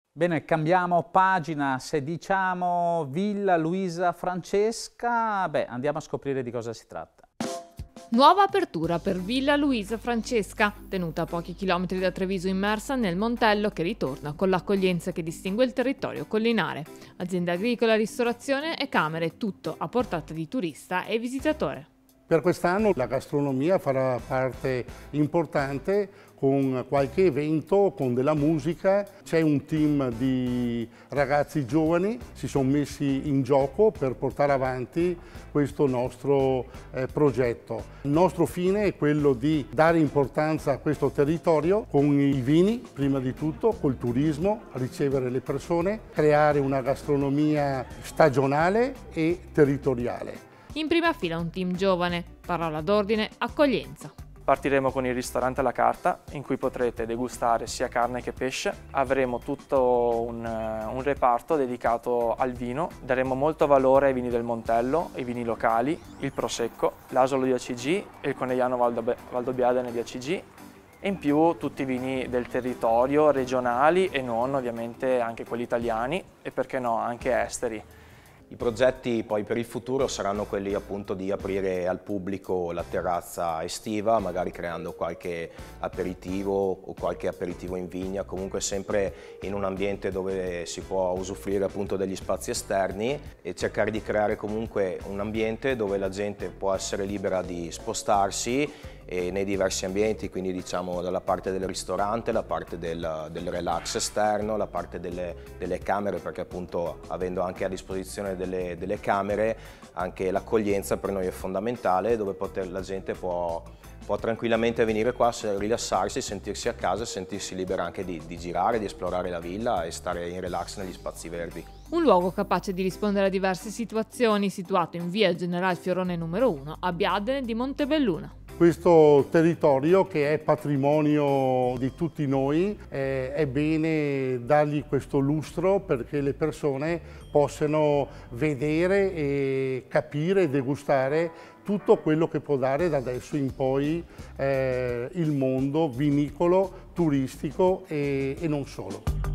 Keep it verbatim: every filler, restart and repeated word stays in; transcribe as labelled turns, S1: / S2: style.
S1: Bene, cambiamo pagina. Se diciamo Villa Luisa Francesca, beh, andiamo a scoprire di cosa si tratta.
S2: Nuova apertura per Villa Luisa Francesca, tenuta a pochi chilometri da Treviso, immersa nel Montello, che ritorna con l'accoglienza che distingue il territorio collinare. Azienda agricola, ristorazione e camere, tutto a portata di turista e visitatore.
S3: Per quest'anno la gastronomia farà parte importante con qualche evento, con della musica. C'è un team di ragazzi giovani, si sono messi in gioco per portare avanti questo nostro eh, progetto. Il nostro fine è quello di dare importanza a questo territorio con i vini, prima di tutto, col turismo, ricevere le persone, creare una gastronomia stagionale e territoriale.
S2: In prima fila un team giovane, parola d'ordine, accoglienza.
S4: Partiremo con il ristorante alla carta, in cui potrete degustare sia carne che pesce. Avremo tutto un, un reparto dedicato al vino. Daremo molto valore ai vini del Montello, ai vini locali, il Prosecco, l'Asolo di A C G e il Conegliano Valdobbiadene di A C G. E in più tutti i vini del territorio, regionali e non, ovviamente anche quelli italiani e perché no, anche esteri.
S5: I progetti poi per il futuro saranno quelli appunto di aprire al pubblico la terrazza estiva, magari creando qualche aperitivo o qualche aperitivo in vigna, comunque sempre in un ambiente dove si può usufruire appunto degli spazi esterni e cercare di creare comunque un ambiente dove la gente può essere libera di spostarsi e nei diversi ambienti, quindi diciamo dalla parte del ristorante, la parte del, del relax esterno, la parte delle, delle camere, perché appunto avendo anche a disposizione delle, delle camere, anche l'accoglienza per noi è fondamentale, dove poter, la gente può, può tranquillamente venire qua, rilassarsi, sentirsi a casa e sentirsi libera anche di, di girare, di esplorare la villa e stare in relax negli spazi verdi.
S2: Un luogo capace di rispondere a diverse situazioni, situato in via General Fiorone numero uno, a Biadene di Montebelluna.
S3: Questo territorio, che è patrimonio di tutti noi, eh, è bene dargli questo lustro perché le persone possano vedere e capire e degustare tutto quello che può dare da adesso in poi eh, il mondo vinicolo, turistico e, e non solo.